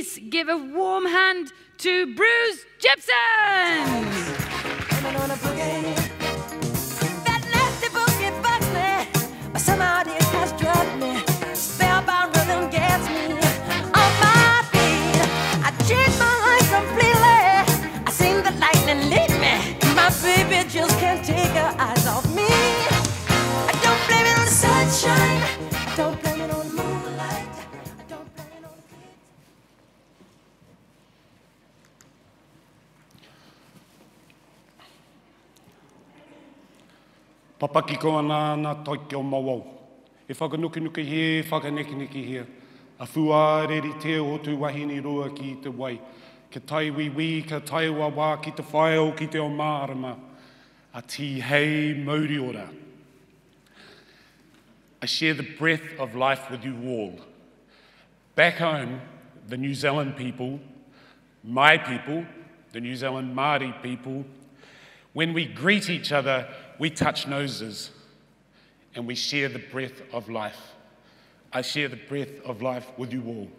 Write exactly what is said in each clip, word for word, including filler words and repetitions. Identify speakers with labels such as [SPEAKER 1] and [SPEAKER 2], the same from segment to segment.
[SPEAKER 1] please give a warm hand to Bruce Gibson.
[SPEAKER 2] Somehow it has drugged me. Spellbound rhythm gets me on my feet. I changed my life completely. I seen the lightning lead me. My baby just can't take her eyes off me. I don't blame it on the sunshine. I don't blame it on the moonlight. I don't blame it on the kids.
[SPEAKER 3] Papaki ko ana na toi ki o mawau. E whakanuki-nuki he, whakaneki-neki he. A fua reri te o tu wahini rua ki te wai. Ke tai wiwi, ke tai wawa ki te whaeo ki te o mārama. A ti hei mauri ora. I share the breath of life with you all. Back home, the New Zealand people, my people, the New Zealand Māori people, when we greet each other, we touch noses and we share the breath of life. I share the breath of life with you all.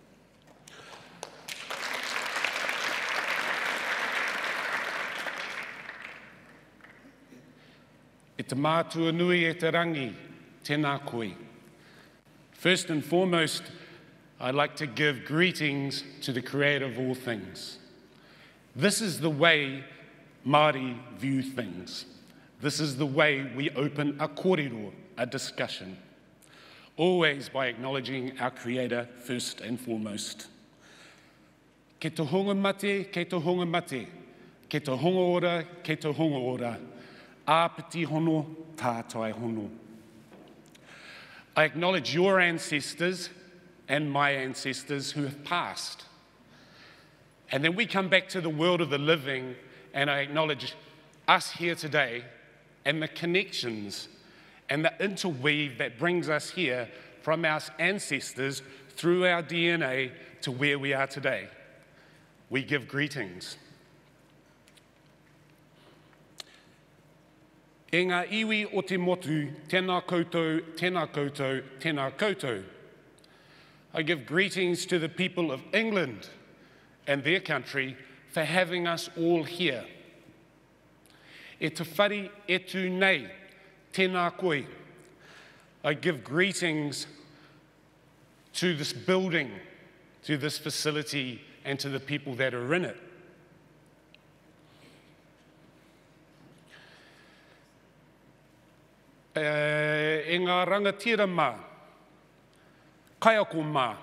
[SPEAKER 3] E te mātua nui e te rangi, tēnā koe. First and foremost, I'd like to give greetings to the Creator of all things. This is the way Māori view things. This is the way we open a kōrero, a discussion, always by acknowledging our Creator first and foremost. Ke te honga mate, ke te honga mate, ke te honga ora, ke te honga ora, āpiti hono, tātai hono. I acknowledge your ancestors and my ancestors who have passed. And then we come back to the world of the living, and I acknowledge us here today and the connections and the interweave that brings us here from our ancestors through our D N A to where we are today. We give greetings. E ngā iwi o te motu, tēnā koutou, tēnā koutou, tēnā koutou. I give greetings to the people of England and their country for having us all here. E te whare e tū nei, tēnā koe. I give greetings to this building, to this facility, and to the people that are in it. Uh, e ngā rangatira mā, kaiako mā,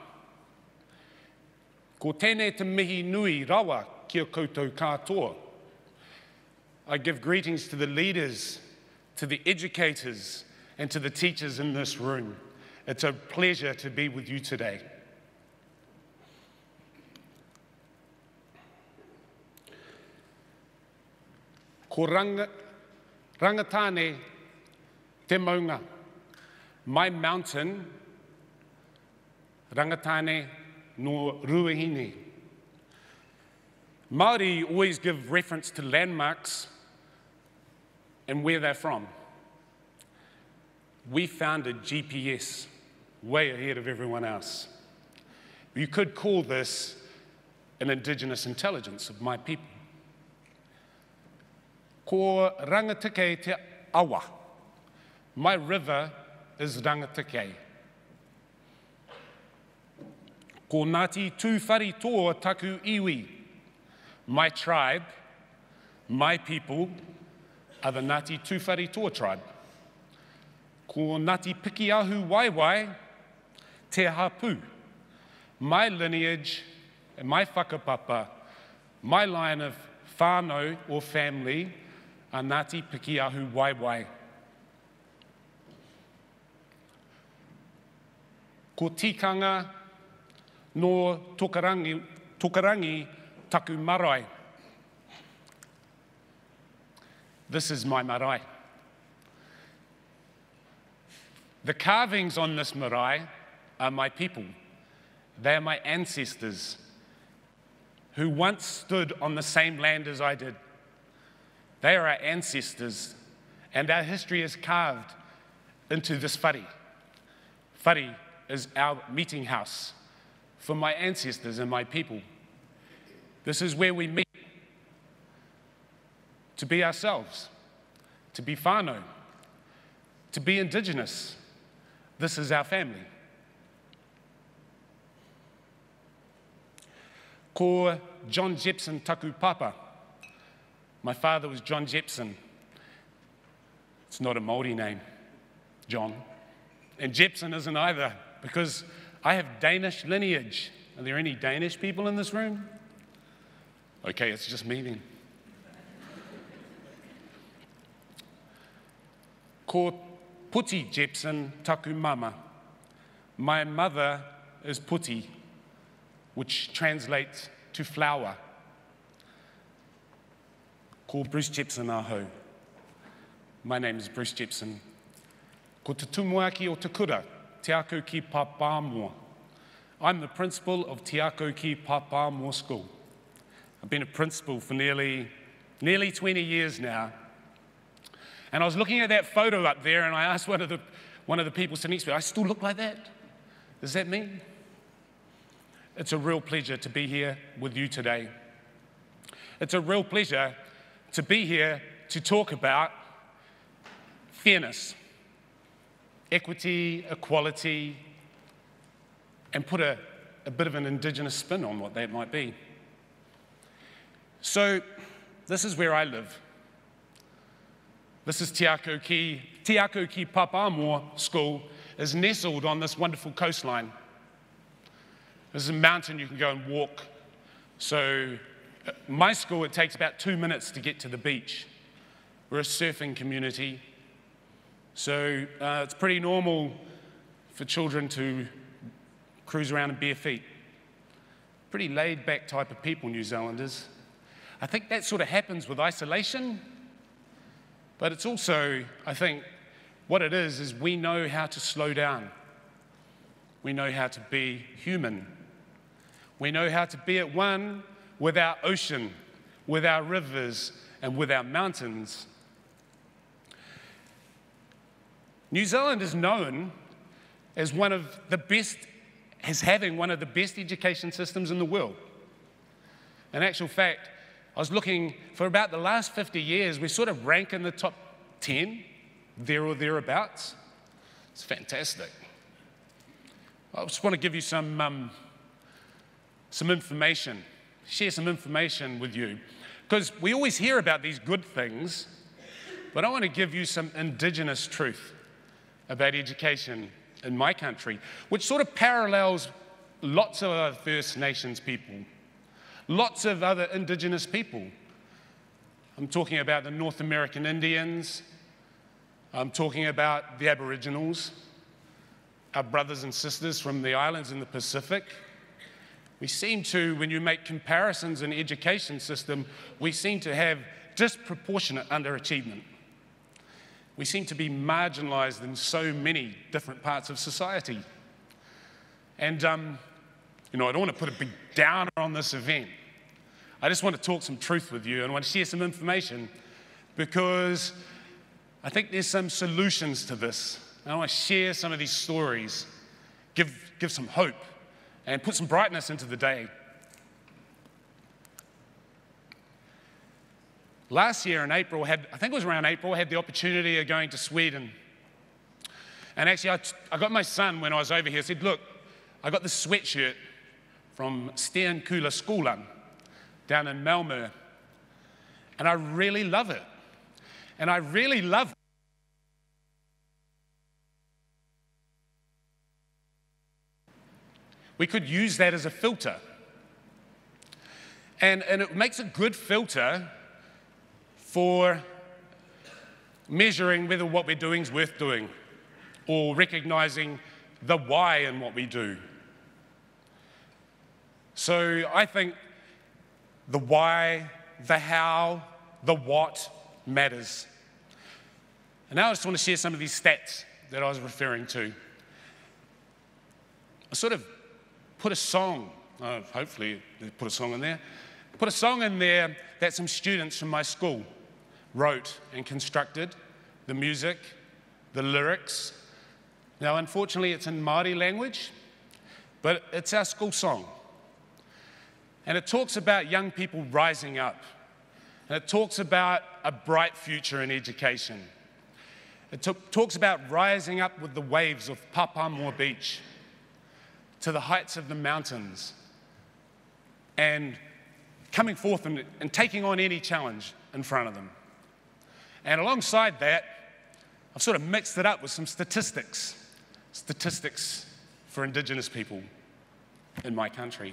[SPEAKER 3] ko tēnei te mihi nui rawa kia koutou katoa. I give greetings to the leaders, to the educators, and to the teachers in this room. It's a pleasure to be with you today. Ko ranga, rangatane te maunga. My mountain, rangatane no Ruahine. Māori always give reference to landmarks and where they're from. We founded G P S way ahead of everyone else. You could call this an indigenous intelligence of my people. Ko rangatike te awa. My river is rangatike. Ko Ngāti Tūwhari Toa Taku Iwi. My tribe, my people, are the Ngāti Tūwhari Toa tribe. Ko Ngāti Pikiahu Waiwai, Te Hapu. My lineage and my whakapapa, my line of whānau or family, are Ngāti Pikiahu Waiwai. Ko tikanga no tokarangi, tokarangi taku marae. This is my marae. The carvings on this marae are my people. They are my ancestors who once stood on the same land as I did. They are our ancestors, and our history is carved into this whare. Whare is our meeting house for my ancestors and my people. This is where we meet to be ourselves, to be whānau, to be Indigenous. This is our family. Ko John Jepson taku papa. My father was John Jepson. It's not a Māori name, John. And Jepson isn't either, because I have Danish lineage. Are there any Danish people in this room? Okay, it's just me then. Ko Puti Jepson taku mama. My mother is Puti, which translates to flower. Ko Bruce Jepson aho. My name is Bruce Jepson. Ko te tumuaki o te kura, Te Ako ki Papamoa. I'm the principal of Te Ako ki Papamoa School. I've been a principal for nearly, nearly twenty years now. And I was looking at that photo up there, and I asked one of the, one of the people sitting next to me, I still look like that? Does that mean? It's a real pleasure to be here with you today. It's a real pleasure to be here to talk about fairness, equity, equality, and put a, a bit of an Indigenous spin on what that might be. So, this is where I live. This is Te Ako ki, Te Ako ki Papamoa School is nestled on this wonderful coastline. This is a mountain you can go and walk. So, uh, my school, it takes about two minutes to get to the beach. We're a surfing community. So, uh, it's pretty normal for children to cruise around in bare feet. Pretty laid-back type of people, New Zealanders. I think that sort of happens with isolation, but it's also, I think, what it is, is we know how to slow down. We know how to be human. We know how to be at one with our ocean, with our rivers, and with our mountains. New Zealand is known as one of the best, as having one of the best education systems in the world. In actual fact, I was looking for about the last fifty years, we sort of rank in the top ten, there or thereabouts. It's fantastic. I just want to give you some, um, some information, share some information with you, because we always hear about these good things, but I want to give you some Indigenous truth about education in my country, which sort of parallels lots of other First Nations people, lots of other Indigenous people. I'm talking about the North American Indians. I'm talking about the Aboriginals, our brothers and sisters from the islands in the Pacific. We seem to, when you make comparisons in the education system, we seem to have disproportionate underachievement. We seem to be marginalized in so many different parts of society. And, um, you know, I don't want to put a big downer on this event. I just want to talk some truth with you and I want to share some information because I think there's some solutions to this. I want to share some of these stories, give, give some hope, and put some brightness into the day. Last year in April, had, I think it was around April, I had the opportunity of going to Sweden. And actually, I, I got my son when I was over here, I said, look, I got this sweatshirt from Stenkulla Skolan down in Malmö. And I really love it. And I really love it. We could use that as a filter. And, and it makes a good filter for measuring whether what we're doing is worth doing or recognizing the why in what we do. So I think the why, the how, the what matters. And now I just want to share some of these stats that I was referring to. I sort of put a song, uh, hopefully they put a song in there, put a song in there that some students from my school wrote and constructed, the music, the lyrics. Now, unfortunately, it's in Māori language, but it's our school song. And it talks about young people rising up. And it talks about a bright future in education. It t- talks about rising up with the waves of Papamoa Beach to the heights of the mountains and coming forth and, and taking on any challenge in front of them. And alongside that, I've sort of mixed it up with some statistics, statistics for Indigenous people in my country.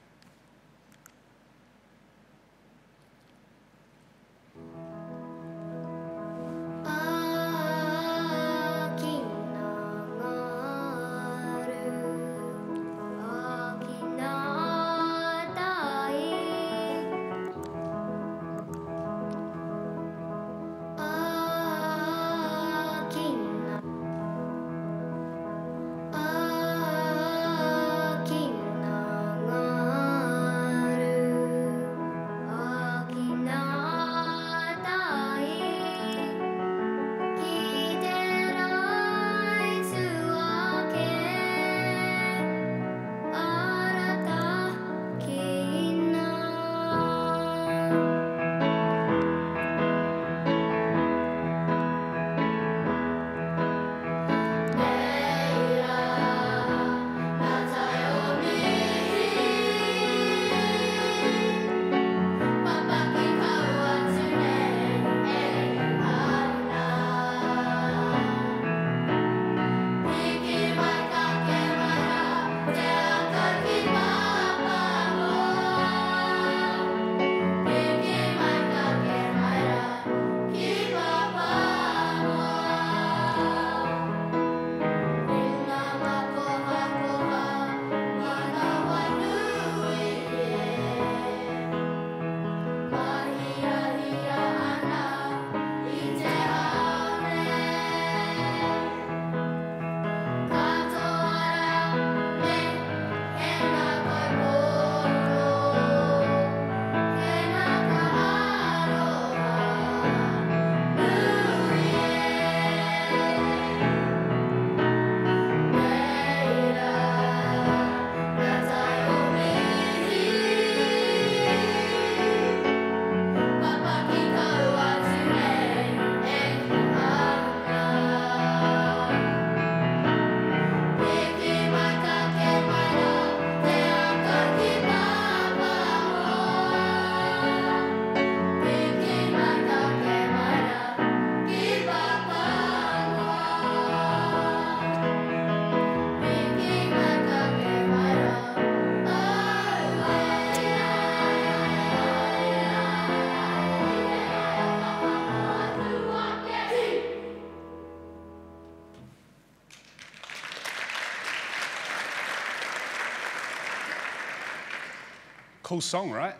[SPEAKER 3] Cool song, right?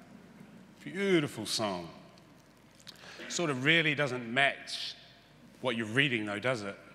[SPEAKER 3] Beautiful song. Sort of really doesn't match what you're reading though, does it?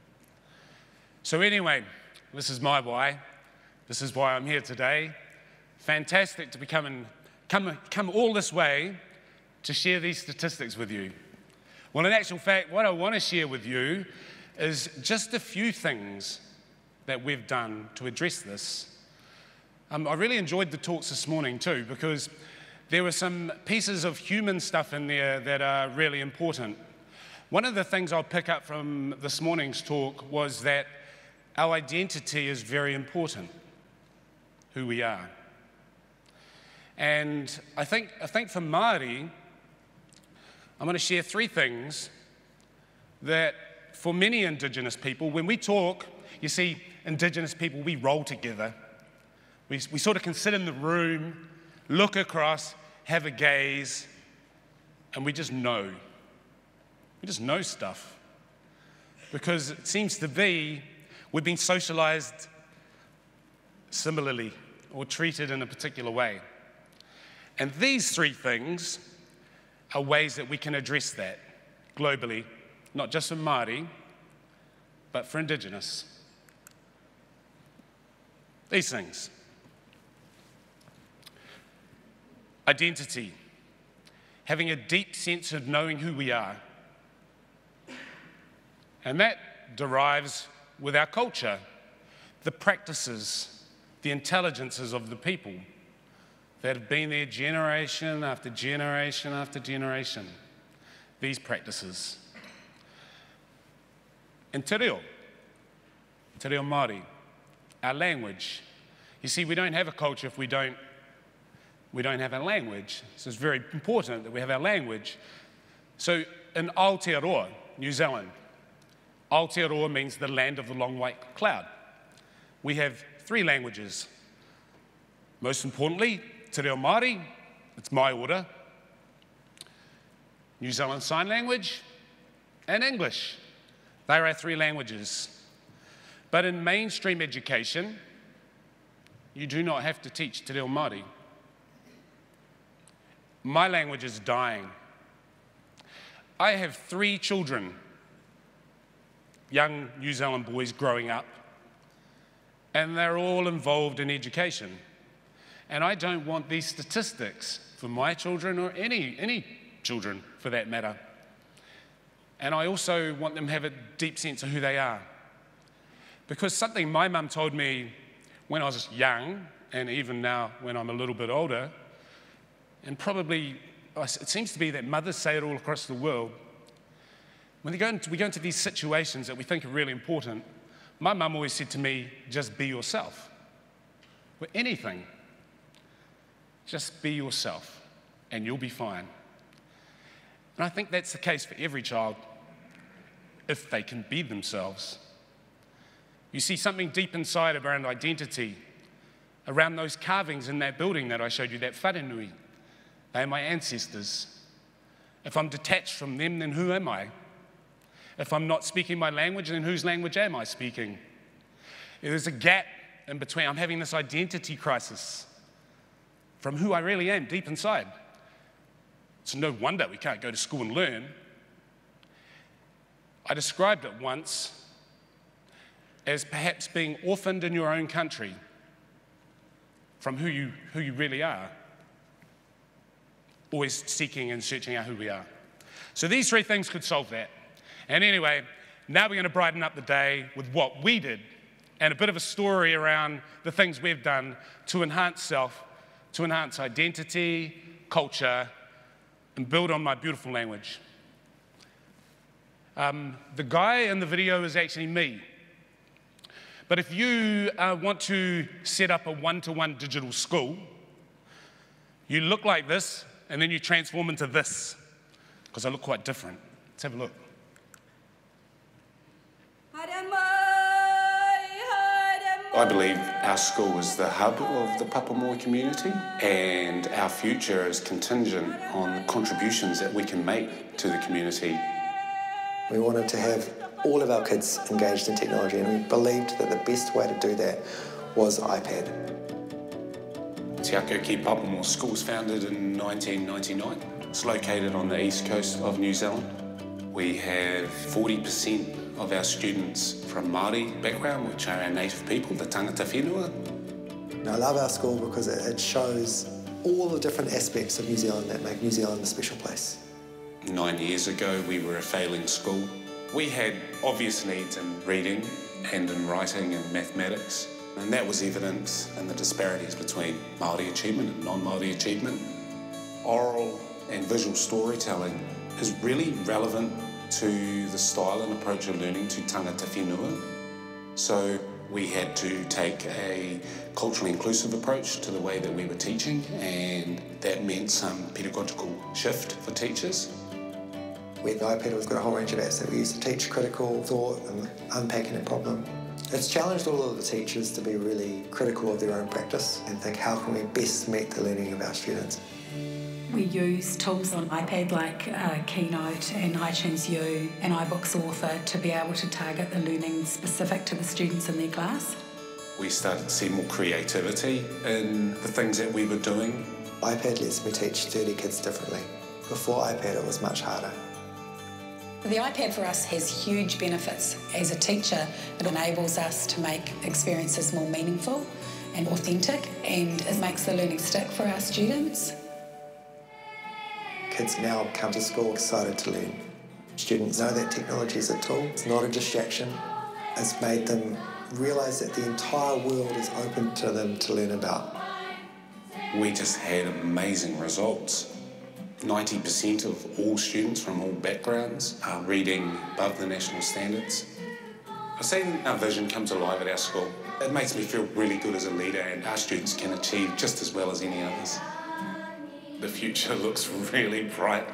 [SPEAKER 3] So anyway, this is my why. This is why I'm here today. Fantastic to be coming, come, come all this way to share these statistics with you. Well, in actual fact, what I want to share with you is just a few things that we've done to address this. Um, I really enjoyed the talks this morning too, because there were some pieces of human stuff in there that are really important. One of the things I'll pick up from this morning's talk was that our identity is very important, who we are. And I think, I think for Māori, I'm going to share three things that for many Indigenous people, when we talk, you see, Indigenous people, we roll together. We, we sort of can sit in the room, look across, have a gaze, and we just know. We just know stuff. Because it seems to be we've been socialized similarly or treated in a particular way. And these three things are ways that we can address that globally, not just for Māori, but for Indigenous. These things. Identity, having a deep sense of knowing who we are. And that derives with our culture, the practices the intelligences of the people that have been there generation after generation after generation, these practices. And te reo, te reo Māori, our language. You see, we don't have a culture if we don't, we don't have our language. So it's very important that we have our language. So in Aotearoa, New Zealand, Aotearoa means the land of the long white cloud. We have three languages. Most importantly, te reo Māori, it's my order, New Zealand Sign Language, and English. They are our three languages. But in mainstream education, you do not have to teach te reo Māori. My language is dying. I have three children, young New Zealand boys growing up, and they're all involved in education. And I don't want these statistics for my children or any, any children for that matter. And I also want them to have a deep sense of who they are. Because something my mum told me when I was young, and even now when I'm a little bit older, and probably it seems to be that mothers say it all across the world, when they go into, we go into these situations that we think are really important, my mum always said to me, just be yourself. With anything, just be yourself and you'll be fine. And I think that's the case for every child, if they can be themselves. You see something deep inside around identity, around those carvings in that building that I showed you, that wharenui. They are my ancestors. If I'm detached from them, then who am I? If I'm not speaking my language, then whose language am I speaking? There's a gap in between. I'm having this identity crisis from who I really am deep inside. It's no wonder we can't go to school and learn. I described it once as perhaps being orphaned in your own country from who you, who you really are, always seeking and searching out who we are. So these three things could solve that. And anyway, now we're going to brighten up the day with what we did and a bit of a story around the things we've done to enhance self, to enhance identity, culture, and build on my beautiful language. Um, the guy in the video is actually me. But if you uh, want to set up a one-to-one digital school, you look like this, and then you transform into this, because I look quite different. Let's have a look.
[SPEAKER 4] I believe our school is the hub of the Papamoa community, and our future is contingent on the contributions that we can make to the community.
[SPEAKER 5] We wanted to have all of our kids engaged in technology, and we believed that the best way to do that was iPad.
[SPEAKER 4] Te Ako Ki Papamoa School was founded in nineteen ninety-nine. It's located on the east coast of New Zealand. We have forty percent of our students from Māori background, which are our native people, the tangata whenua.
[SPEAKER 5] I love our school because it shows all the different aspects of New Zealand that make New Zealand a special place.
[SPEAKER 4] Nine years ago, we were a failing school. We had obvious needs in reading and in writing and mathematics, and that was evident in the disparities between Māori achievement and non-Māori achievement. Oral and visual storytelling is really relevant to the style and approach of learning to tangata whenua. So we had to take a culturally inclusive approach to the way that we were teaching, and that meant some pedagogical shift for teachers.
[SPEAKER 5] With iPad, we've got a whole range of apps that we use to teach critical thought and unpacking a problem. It's challenged all of the teachers to be really critical of their own practice and think, how can we best meet the learning of our students?
[SPEAKER 6] We use tools on iPad like uh, Keynote and iTunes U and iBooks Author to be able to target the learning specific to the students in their class.
[SPEAKER 4] We started to see more creativity in the things that we were doing.
[SPEAKER 5] iPad lets me teach thirty kids differently. Before iPad, it was much harder.
[SPEAKER 6] The iPad for us has huge benefits. As a teacher, it enables us to make experiences more meaningful and authentic, and it makes the learning stick for our students.
[SPEAKER 5] Kids now come to school excited to learn. Students know that technology is a tool, it's not a distraction. It's made them realise that the entire world is open to them to learn about.
[SPEAKER 4] We just had amazing results. ninety percent of all students from all backgrounds are reading above the national standards. I've seen our vision come to life at our school. It makes me feel really good as a leader, and our students can achieve just as well as any others. The future looks really bright.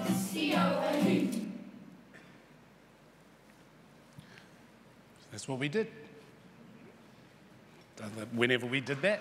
[SPEAKER 3] That's what we did. Whenever we did that.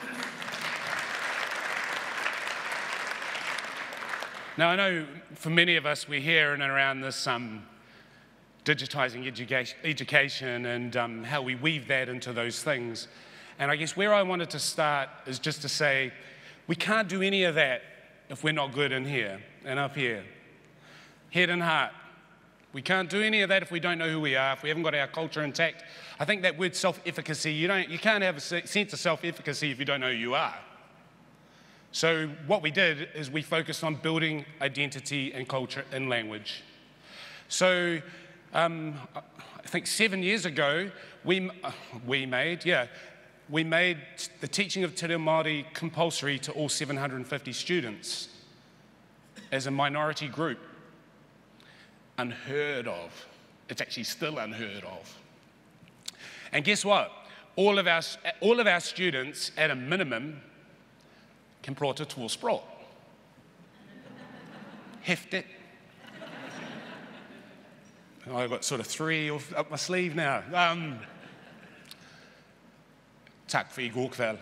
[SPEAKER 3] Now, I know for many of us, we're here and around this um, digitising education, education and um, how we weave that into those things. And I guess where I wanted to start is just to say, we can't do any of that if we're not good in here and up here. Head and heart. We can't do any of that if we don't know who we are, if we haven't got our culture intact. I think that word self-efficacy, you, don't, you can't have a sense of self-efficacy if you don't know who you are. So what we did is we focused on building identity and culture in language. So um, I think seven years ago, we, uh, we made, yeah, we made the teaching of Te Reo Māori compulsory to all seven hundred fifty students as a minority group. Unheard of. It's actually still unheard of. And guess what? All of our, all of our students, at a minimum, can prata tå språk. Häftigt. I've got sort of three up my sleeve now. Um, tack för igår kväll.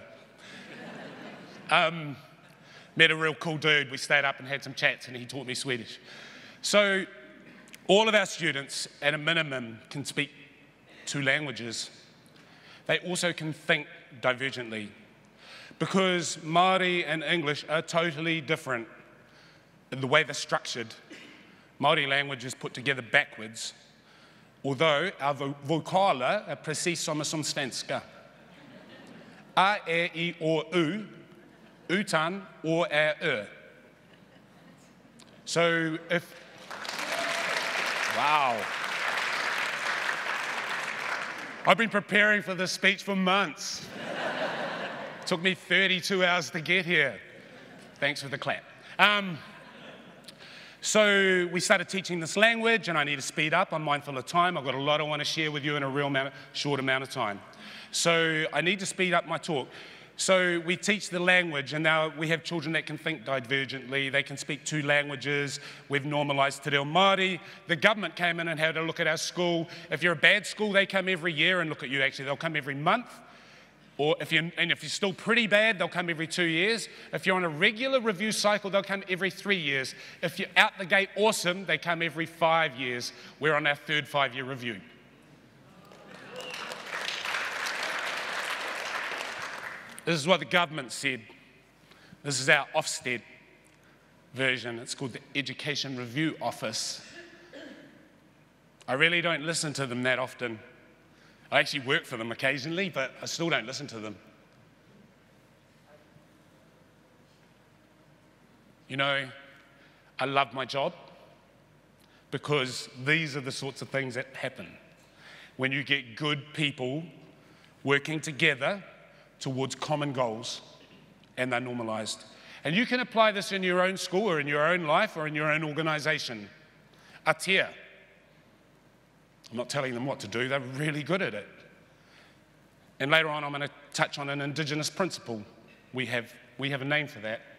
[SPEAKER 3] Um, met a real cool dude. We stayed up and had some chats, and he taught me Swedish. So all of our students, at a minimum, can speak two languages. They also can think divergently, because Māori and English are totally different in the way they're structured. Māori language is put together backwards, although our vokaler är precis samma som svenska. A, E, I, O, U, utan O, Ä, Ö. So if Wow. I've been preparing for this speech for months. It took me thirty-two hours to get here. Thanks for the clap. Um, so we started teaching this language, and I need to speed up. I'm mindful of time. I've got a lot I want to share with you in a real amount, short amount of time. So I need to speed up my talk. So we teach the language, and now we have children that can think divergently. They can speak two languages. We've normalised Te Reo Māori. The government came in and had a look at our school. If you're a bad school, they come every year and look at you. Actually, they'll come every month. Or if you're, and if you're still pretty bad, they'll come every two years. If you're on a regular review cycle, they'll come every three years. If you're out the gate awesome, they come every five years. We're on our third five-year review. This is what the government said. This is our Ofsted version. It's called the Education Review Office. I really don't listen to them that often. I actually work for them occasionally, but I still don't listen to them. You know, I love my job because these are the sorts of things that happen when you get good people working together towards common goals, and they're normalised. And you can apply this in your own school or in your own life or in your own organisation. Atia. I'm not telling them what to do, they're really good at it. And later on I'm going to touch on an Indigenous principle. We have, we have a name for that.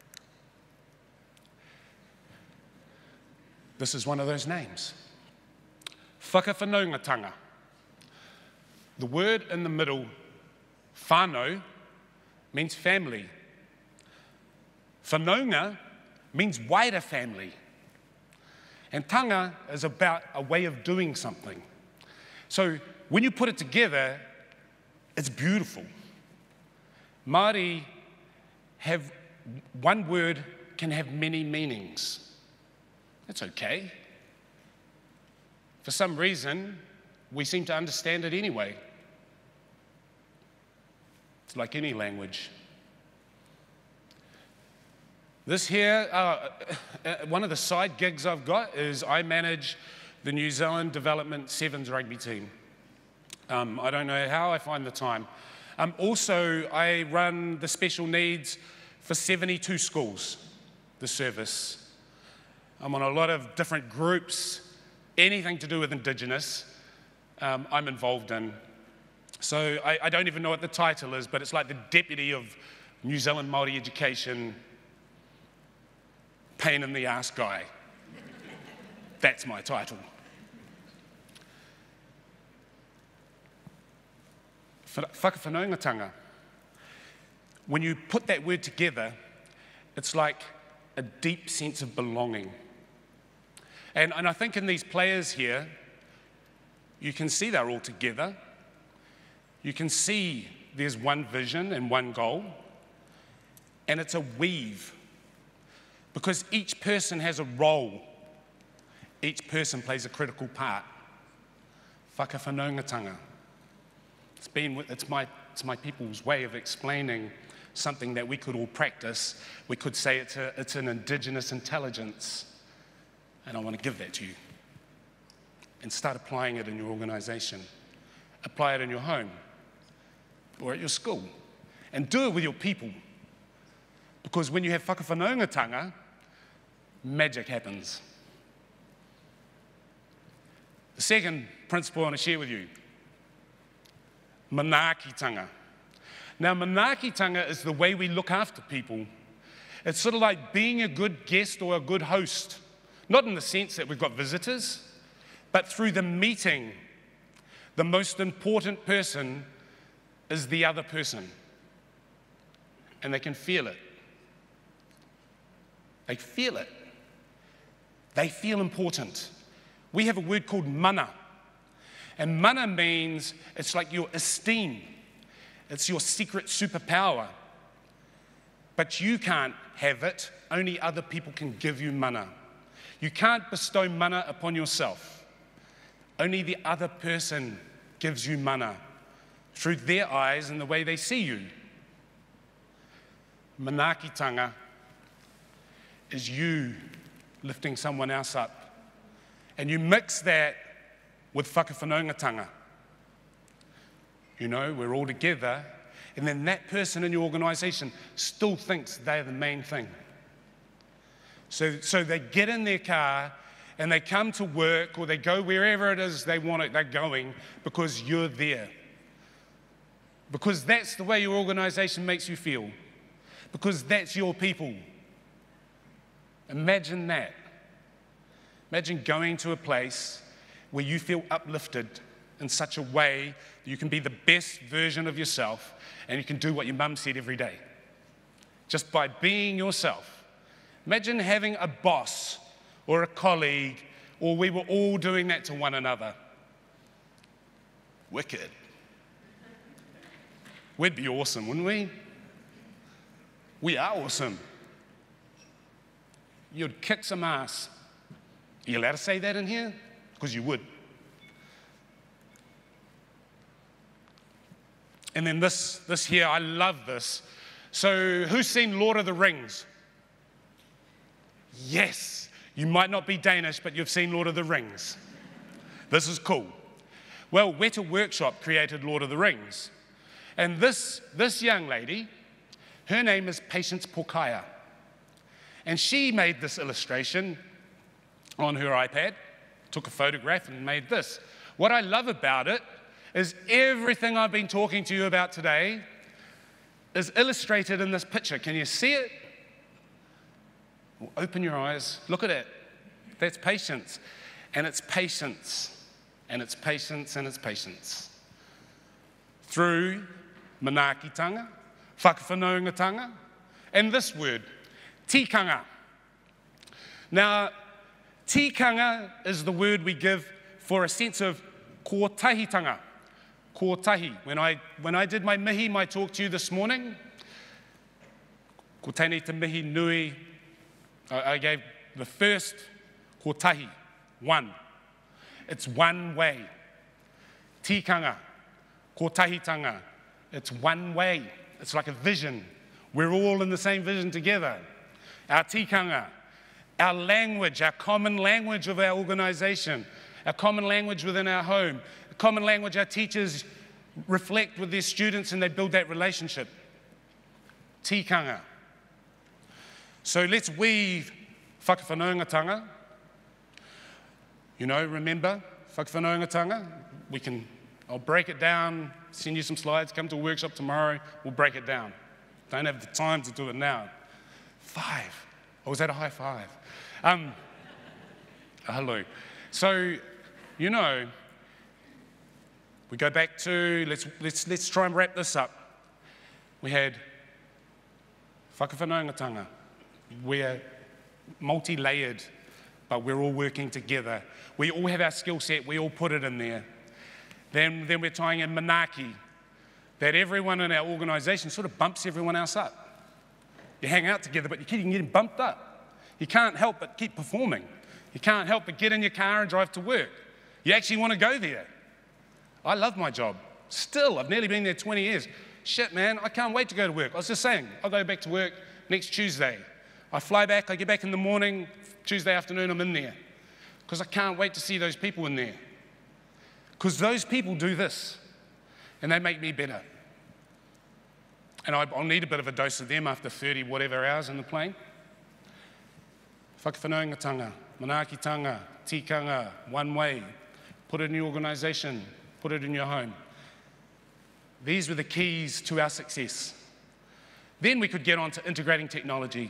[SPEAKER 3] This is one of those names. Whakawhanaungatanga. The word in the middle, whānau, means family. Whanaunga means wider family. And tanga is about a way of doing something. So when you put it together, it's beautiful. Māori have, one word can have many meanings. That's okay. For some reason, we seem to understand it anyway. It's like any language. This here, uh, one of the side gigs I've got is I manage the New Zealand Development Sevens rugby team. Um, I don't know how I find the time. Um, also, I run the special needs for seventy-two schools, the service. I'm on a lot of different groups, anything to do with Indigenous, um, I'm involved in. So I, I don't even know what the title is, but it's like the Deputy of New Zealand Māori Education, pain in the ass guy. That's my title. Whakawhanaungatanga. When you put that word together, it's like a deep sense of belonging. And, and I think in these players here, you can see they're all together. You can see there's one vision and one goal. And it's a weave. Because each person has a role. Each person plays a critical part. Whakawhanaungatanga. It's been, it's my, it's my people's way of explaining something that we could all practice. We could say it's, a, it's an Indigenous intelligence. And I want to give that to you. And start applying it in your organisation. Apply it in your home. Or at your school. And do it with your people. Because when you have whakawhanaungatanga, magic happens. The second principle I want to share with you. Manaakitanga. Now, manaakitanga is the way we look after people. It's sort of like being a good guest or a good host. Not in the sense that we've got visitors, but through the meeting, the most important person is the other person. And they can feel it. They feel it. They feel important. We have a word called mana. And mana means it's like your esteem. It's your secret superpower. But you can't have it. Only other people can give you mana. You can't bestow mana upon yourself. Only the other person gives you mana through their eyes and the way they see you. Manaakitanga is you lifting someone else up. And you mix that with whakawhanaungatanga. You know, we're all together, and then that person in your organisation still thinks they're the main thing. So, so they get in their car, and they come to work, or they go wherever it is they want it, they're going, because you're there. Because that's the way your organisation makes you feel. Because that's your people. Imagine that. Imagine going to a place where you feel uplifted in such a way that you can be the best version of yourself and you can do what your mum said every day. Just by being yourself. Imagine having a boss or a colleague, or we were all doing that to one another. Wicked. We'd be awesome, wouldn't we? We are awesome. You'd kick some ass. Are you allowed to say that in here? Because you would. And then this, this here, I love this. So who's seen Lord of the Rings? Yes. You might not be Danish, but you've seen Lord of the Rings. This is cool. Well, Weta Workshop created Lord of the Rings. And this, this young lady, her name is Patience Pokaia. And she made this illustration on her iPad, took a photograph and made this. What I love about it is everything I've been talking to you about today is illustrated in this picture. Can you see it? Well, open your eyes, look at it. That's patience. And it's patience. And it's patience and it's patience. Through manaakitanga, whakawhanaungatanga, and this word, tikanga. Now, tikanga is the word we give for a sense of kōtahitanga, kōtahi. When I, when I did my mihi, my talk to you this morning, ko tēnei te mihi nui, I, I gave the first kōtahi, one. It's one way. Tikanga, kōtahitanga, it's one way. It's like a vision. We're all in the same vision together. Our tikanga, our language, our common language of our organisation, our common language within our home, common language our teachers reflect with their students and they build that relationship. Tikanga. So let's weave whakawhanaungatanga. You know, remember, whakawhanaungatanga? We can, I'll break it down, send you some slides, come to a workshop tomorrow, we'll break it down. Don't have the time to do it now. Five. Oh, was that a high five? Um, hello. So, you know, we go back to, let's, let's, let's try and wrap this up. We had whakawhanaungatanga. We're multi-layered, but we're all working together. We all have our skill set, we all put it in there. Then, then we're tying in manaaki, that everyone in our organisation sort of bumps everyone else up. You hang out together, but you keep getting bumped up. You can't help but keep performing. You can't help but get in your car and drive to work. You actually want to go there. I love my job. Still, I've nearly been there twenty years. Shit, man, I can't wait to go to work. I was just saying, I'll go back to work next Tuesday. I fly back, I get back in the morning, Tuesday afternoon, I'm in there. Because I can't wait to see those people in there. Because those people do this, and they make me better. And I'll need a bit of a dose of them after thirty whatever hours in the plane. Whakawhanaungatanga, manaakitanga, tikanga, one way. Put it in your organisation, put it in your home. These were the keys to our success. Then we could get on to integrating technology.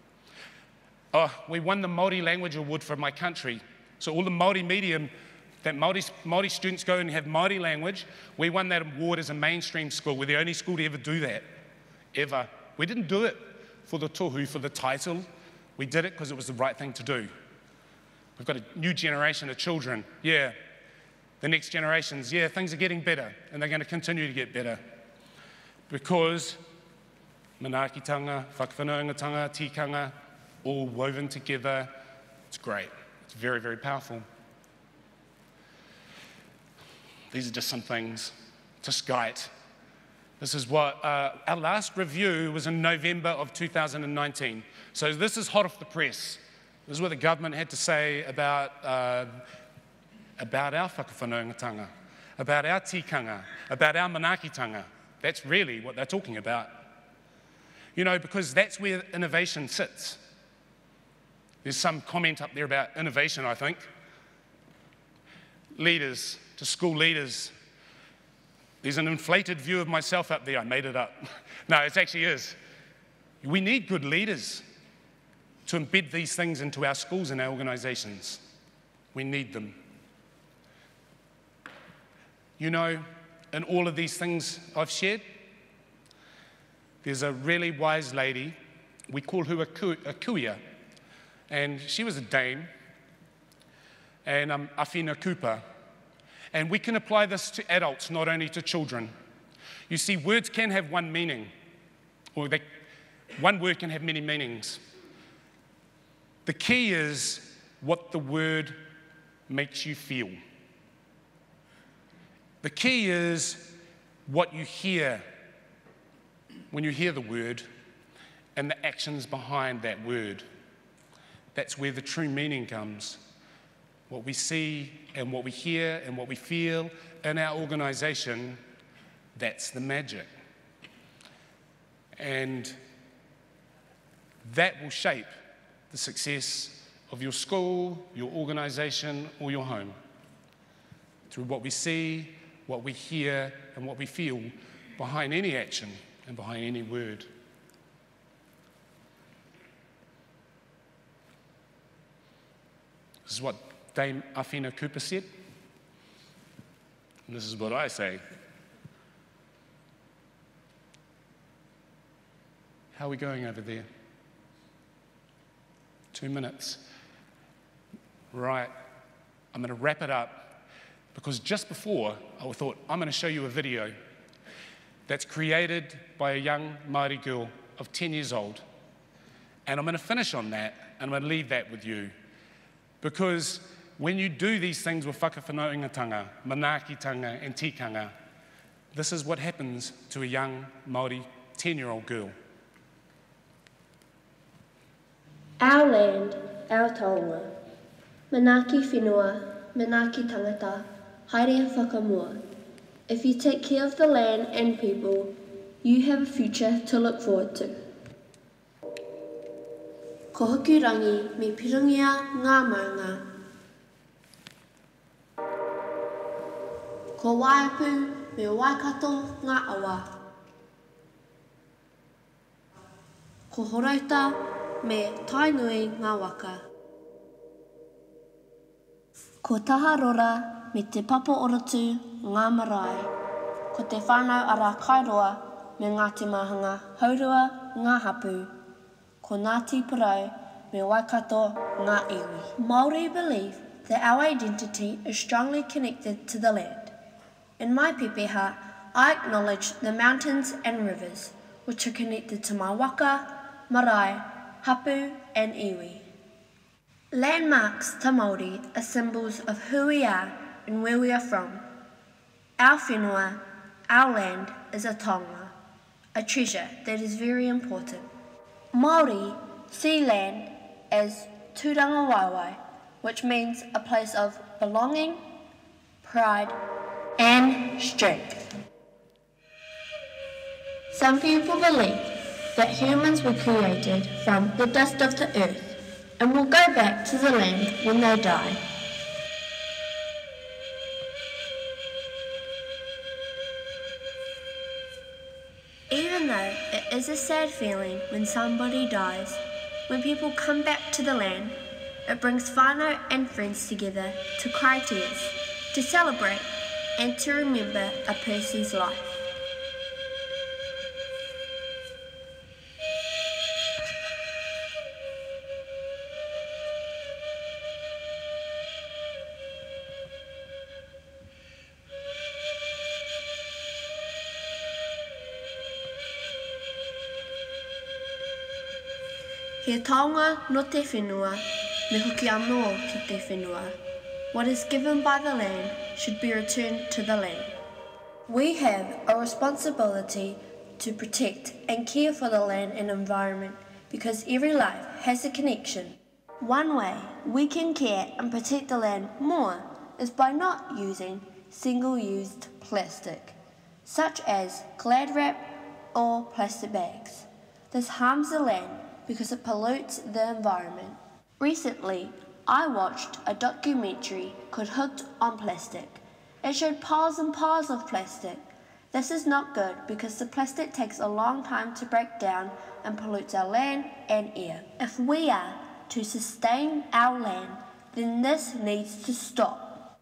[SPEAKER 3] Oh, we won the Māori Language Award for my country. So all the Māori medium, that Māori, Māori students go and have Māori language, we won that award as a mainstream school. We're the only school to ever do that, ever. We didn't do it for the tohu, for the title. We did it because it was the right thing to do. We've got a new generation of children. Yeah, the next generations, yeah, things are getting better, and they're going to continue to get better. Because manaakitanga, whakawhanaungatanga, tikanga, all woven together, it's great. It's very, very powerful. These are just some things to skite. This is what, uh, our last review was in November of two thousand nineteen. So this is hot off the press. This is what the government had to say about, uh, about our whakawhanaungatanga, about our tikanga, about our manaakitanga. That's really what they're talking about. You know, because that's where innovation sits. There's some comment up there about innovation, I think. Leaders, to school leaders, there's an inflated view of myself up there. I made it up. No, it actually is. We need good leaders to embed these things into our schools and our organisations. We need them. You know, in all of these things I've shared, there's a really wise lady, we call her a, ku a kuia, and she was a dame, and um, Awhina Kupa. And we can apply this to adults, not only to children. You see, words can have one meaning, or they, one word can have many meanings. The key is what the word makes you feel. The key is what you hear when you hear the word and the actions behind that word. That's where the true meaning comes. What we see and what we hear and what we feel in our organisation, that's the magic. And that will shape the success of your school, your organisation, or your home. Through what we see, what we hear, and what we feel behind any action and behind any word. This is what Dame Awhina Kupa said, and this is what I say. How are we going over there? Two minutes. Right, I'm going to wrap it up, because just before I thought I'm going to show you a video that's created by a young Māori girl of ten years old, and I'm going to finish on that, and I'm going to leave that with you. Because when you do these things with whakawhanaungatanga, manaakitanga and tikanga, this is what happens to a young Māori ten-year-old girl.
[SPEAKER 7] Our land, our taonga. Manaaki whenua, manaaki tangata, haere whakamua. If you take care of the land and people, you have a future to look forward to. Ko hoki rangi me pirangia ngā maunga. Ko waiapu me waikato ngā awa. Ko horauta me tainui ngā waka. Ko taharora me te papa oratu ngā marae. Ko te whānau ara kairoa me Ngāti Mahanga haurua ngā hapu. Ko Ngāti Parau me Waikato ngā iwi. Māori believe that our identity is strongly connected to the land. In my pepeha, I acknowledge the mountains and rivers, which are connected to my waka, marae, hapu and iwi. Landmarks to Māori are symbols of who we are and where we are from. Our whenua, our land, is a taonga, a treasure that is very important. Māori see land as tūranga waiwai, which means a place of belonging, pride, and strength. Some people believe that humans were created from the dust of the earth and will go back to the land when they die. Even though it is a sad feeling when somebody dies, when people come back to the land, it brings whānau and friends together to cry tears, to celebrate and to remember a person's life. He taonga no te whenua, me hoki anō ki te whenua. What is given by the land should be returned to the land. We have a responsibility to protect and care for the land and environment because every life has a connection. One way we can care and protect the land more is by not using single-used plastic, such as Glad wrap or plastic bags. This harms the land because it pollutes the environment. Recently, I watched a documentary called Hooked on Plastic. It showed piles and piles of plastic. This is not good because the plastic takes a long time to break down and pollutes our land and air. If we are to sustain our land, then this needs to stop.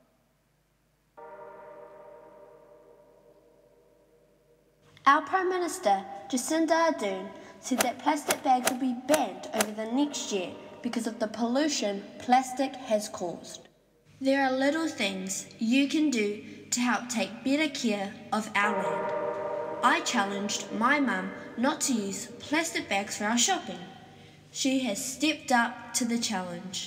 [SPEAKER 7] Our Prime Minister, Jacinda Ardern, said that plastic bags will be banned over the next year because of the pollution plastic has caused. There are little things you can do to help take better care of our land. I challenged my mum not to use plastic bags for our shopping. She has stepped up to the challenge.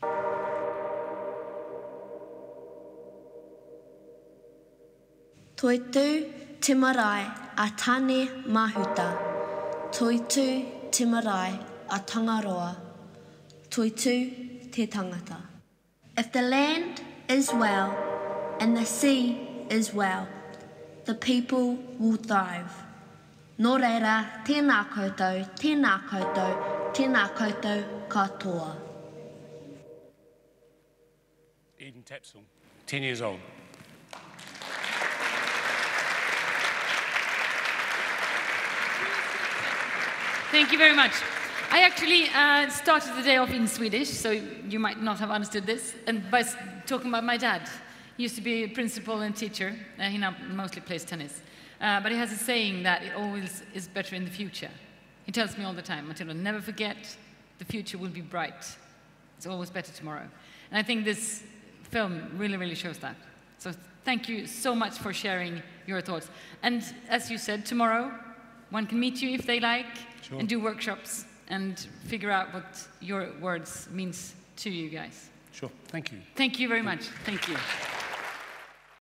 [SPEAKER 7] Toitu te marae a tane mahuta. Toitu te marae a Tangaroa. Toitu te tangata. If the land is well and the sea is well, the people will thrive. Nō reira, tēnā koutou, tēnā koutou, tēnā koutou katoa.
[SPEAKER 3] Eden Tapsell, ten years old.
[SPEAKER 1] Thank you very much. I actually uh, started the day off in Swedish, so you might not have understood this, and by talking about my dad. He used to be a principal and teacher. Uh, he now mostly plays tennis. Uh, but he has a saying that it always is better in the future. He tells me all the time, Matilda, never forget, the future will be bright. It's always better tomorrow. And I think this film really, really shows that. So thank you so much for sharing your thoughts. And as you said, tomorrow, one can meet you if they like, sure, and do workshops and figure out what your words means to you guys.
[SPEAKER 3] Sure, thank you.
[SPEAKER 1] Thank you very much. Thank you.